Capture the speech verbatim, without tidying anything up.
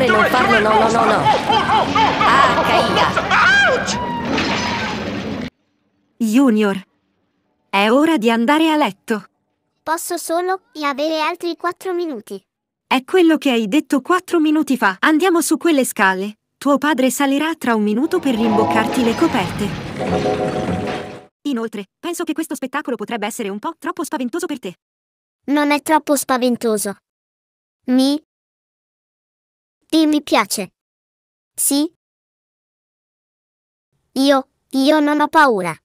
favore non farlo, no, no, no, no. Ah, Caia. Junior, è ora di andare a letto. Posso solo avere altri quattro minuti. È quello che hai detto quattro minuti fa. Andiamo su quelle scale. Tuo padre salirà tra un minuto per rimboccarti le coperte. Inoltre, penso che questo spettacolo potrebbe essere un po' troppo spaventoso per te. Non è troppo spaventoso. Mi? Ti mi piace. Sì? Io, io non ho paura.